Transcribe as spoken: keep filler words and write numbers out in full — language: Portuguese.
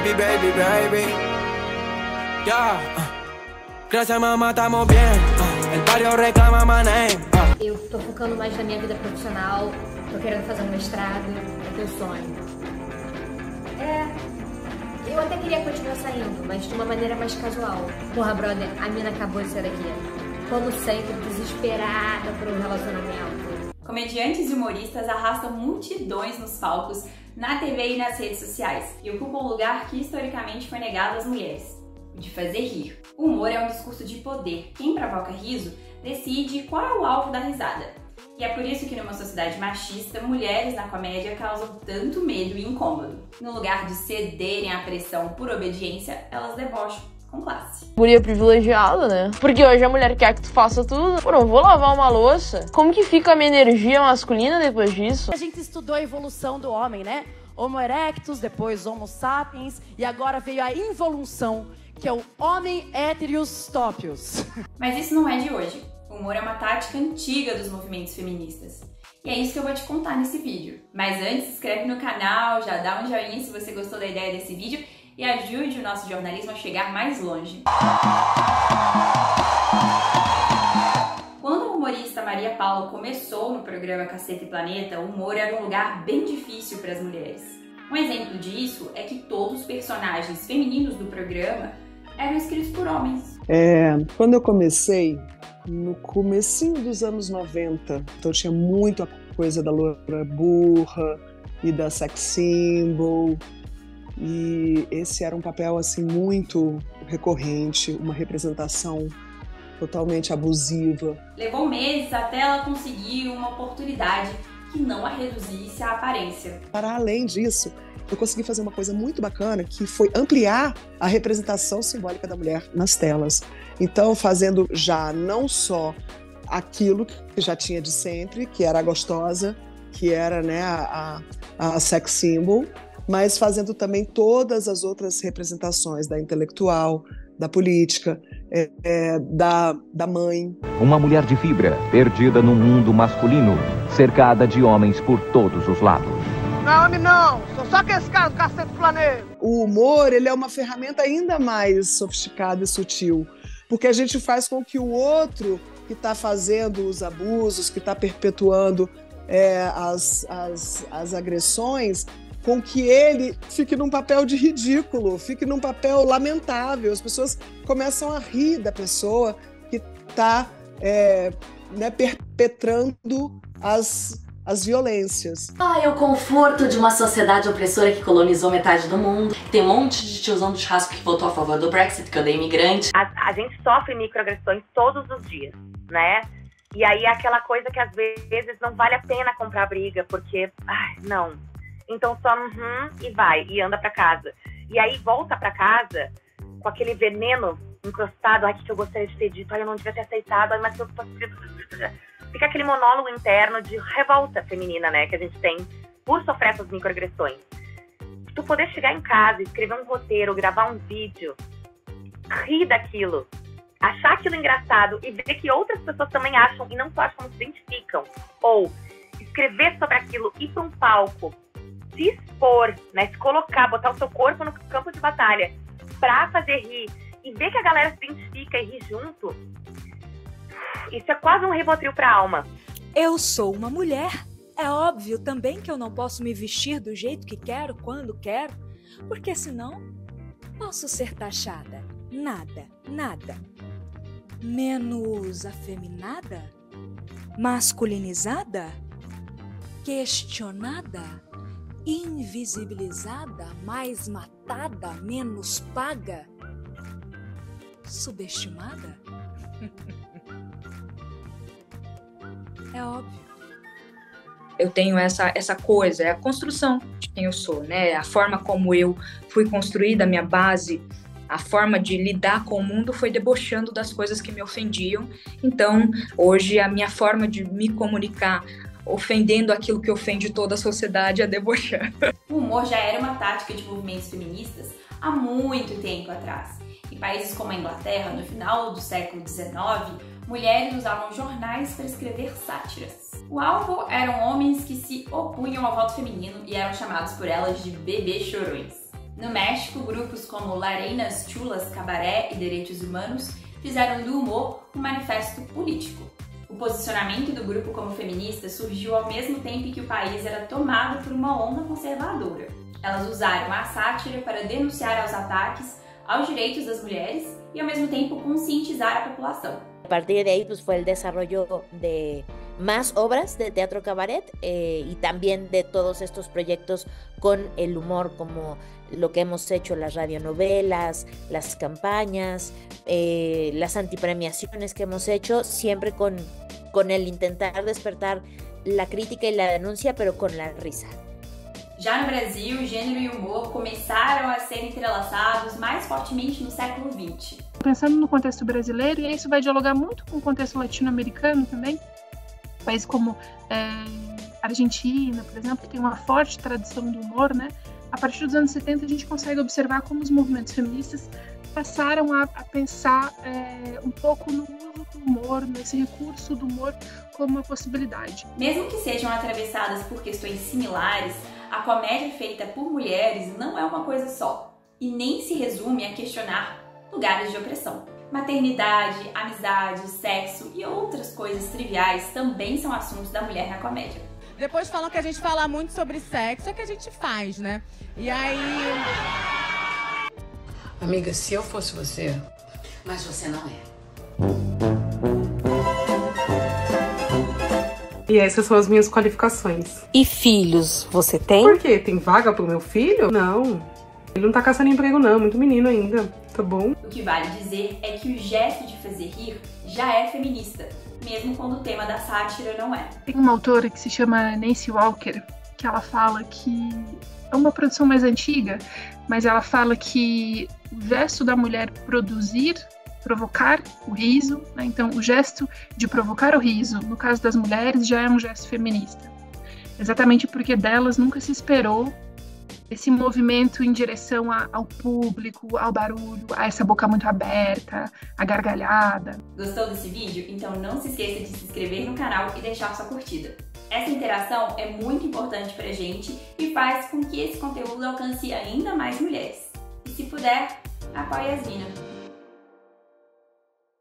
baby, baby, baby. Yeah. Gracias, mamá, estamos bien. El barrio reclama my name. Eu tô focando mais na minha vida profissional, tô querendo fazer um mestrado, é teu sonho. É, eu até queria continuar saindo, mas de uma maneira mais casual. Porra, brother, a mina acabou de sair daqui. Como sempre, desesperada por um relacionamento. Comediantes e humoristas arrastam multidões nos palcos, na T V e nas redes sociais, e ocupam um lugar que historicamente foi negado às mulheres, o de fazer rir. O humor é um discurso de poder. Quem provoca riso decide qual é o alvo da risada. E é por isso que numa sociedade machista, mulheres na comédia causam tanto medo e incômodo. No lugar de cederem à pressão por obediência, elas debocham com classe. Guria privilegiada, né? Porque hoje a mulher quer que tu faça tudo. Pô, não vou lavar uma louça. Como que fica a minha energia masculina depois disso? A gente estudou a evolução do homem, né? Homo erectus, depois Homo sapiens, e agora veio a involução, que é o homem heteros tópios. Mas isso não é de hoje. O humor é uma tática antiga dos movimentos feministas. E é isso que eu vou te contar nesse vídeo. Mas antes, se inscreve no canal, já dá um joinha se você gostou da ideia desse vídeo e ajude o nosso jornalismo a chegar mais longe. Quando a humorista Maria Paula começou no programa Cacete e Planeta, o humor era um lugar bem difícil para as mulheres. Um exemplo disso é que todos os personagens femininos do programa eram escritos por homens. É, quando eu comecei, no comecinho dos anos noventa, então tinha muito a coisa da loura burra e da sex symbol, e esse era um papel assim muito recorrente, uma representação totalmente abusiva. Levou meses até ela conseguir uma oportunidade que não a reduzisse à aparência. Para além disso, eu consegui fazer uma coisa muito bacana, que foi ampliar a representação simbólica da mulher nas telas. Então, fazendo já não só aquilo que já tinha de sempre, que era a gostosa, que era, né, a, a, a sex symbol, mas fazendo também todas as outras representações da intelectual, da política, é, é, da, da mãe. Uma mulher de fibra, perdida no mundo masculino, cercada de homens por todos os lados. Não, homem não, sou só que esse cara do Cacete Planeta. O humor, ele é uma ferramenta ainda mais sofisticada e sutil, porque a gente faz com que o outro que está fazendo os abusos, que está perpetuando é, as, as, as agressões, com que ele fique num papel de ridículo, fique num papel lamentável. As pessoas começam a rir da pessoa que está é, né, perpetrando as, as violências. Ah, é o conforto de uma sociedade opressora que colonizou metade do mundo. Tem um monte de tiozão do churrasco que votou a favor do Brexit, que eu dei imigrante. A, a gente sofre microagressões todos os dias, né? E aí é aquela coisa que às vezes não vale a pena comprar briga, porque, ai, não... Então só uhum, e vai, e anda pra casa. E aí volta pra casa com aquele veneno encrostado. Ai, que eu gostaria de ter dito, ai, eu não devia ter aceitado, ai, mas eu tô... Fica aquele monólogo interno de revolta feminina, né, que a gente tem por sofrer essas microagressões. Tu poder chegar em casa, escrever um roteiro, gravar um vídeo, rir daquilo, achar aquilo engraçado e ver que outras pessoas também acham e não só acham, como se identificam. Ou escrever sobre aquilo, ir pra um palco, se expor, né, se colocar, botar o seu corpo no campo de batalha pra fazer rir e ver que a galera se identifica e ri junto, isso é quase um Rivotril pra alma. Eu sou uma mulher. É óbvio também que eu não posso me vestir do jeito que quero, quando quero, porque senão posso ser taxada. Nada, nada. Menos afeminada? Masculinizada? Questionada? Invisibilizada, mais matada, menos paga, subestimada? É óbvio. Eu tenho essa, essa coisa, é a construção de quem eu sou, né? A forma como eu fui construída, a minha base, a forma de lidar com o mundo foi debochando das coisas que me ofendiam. Então, hoje, a minha forma de me comunicar ofendendo aquilo que ofende toda a sociedade, a debochar. O humor já era uma tática de movimentos feministas há muito tempo atrás. Em países como a Inglaterra, no final do século dezenove, mulheres usavam jornais para escrever sátiras. O alvo eram homens que se opunham ao voto feminino e eram chamados por elas de bebês chorões. No México, grupos como Lareinas Chulas Cabaré e Direitos Humanos fizeram do humor um manifesto político. O posicionamento do grupo como feminista surgiu ao mesmo tempo que o país era tomado por uma onda conservadora. Elas usaram a sátira para denunciar os ataques aos direitos das mulheres y al mismo tiempo concientizar a la población. A partir de ahí pues fue el desarrollo de más obras de teatro cabaret eh, y también de todos estos proyectos con el humor, como lo que hemos hecho, las radionovelas, las campañas, eh, las antipremiaciones que hemos hecho, siempre con, con el intentar despertar la crítica y la denuncia, pero con la risa. Já no Brasil, gênero e humor começaram a ser entrelaçados mais fortemente no século vinte. Pensando no contexto brasileiro, e isso vai dialogar muito com o contexto latino-americano também, países como é, Argentina, por exemplo, que tem uma forte tradição do humor, né? A partir dos anos setenta a gente consegue observar como os movimentos feministas passaram a, a pensar é, um pouco no uso do humor, nesse recurso do humor como uma possibilidade. Mesmo que sejam atravessadas por questões similares, a comédia feita por mulheres não é uma coisa só, e nem se resume a questionar lugares de opressão. Maternidade, amizade, sexo e outras coisas triviais também são assuntos da mulher na comédia. Depois falam que a gente fala muito sobre sexo, é que a gente faz, né? E aí... Amiga, se eu fosse você... Mas você não é. E essas são as minhas qualificações. E filhos, você tem? Por quê? Tem vaga pro meu filho? Não. Ele não tá caçando emprego não, muito menino ainda, tá bom? O que vale dizer é que o gesto de fazer rir já é feminista, mesmo quando o tema da sátira não é. Tem uma autora que se chama Nancy Walker, que ela fala que é uma produção mais antiga, mas ela fala que o gesto da mulher produzir, provocar o riso, né? Então o gesto de provocar o riso, no caso das mulheres, já é um gesto feminista. Exatamente porque delas nunca se esperou esse movimento em direção a, ao público, ao barulho, a essa boca muito aberta, a gargalhada. Gostou desse vídeo? Então não se esqueça de se inscrever no canal e deixar sua curtida. Essa interação é muito importante pra gente e faz com que esse conteúdo alcance ainda mais mulheres. E se puder, apoie a Yasmina.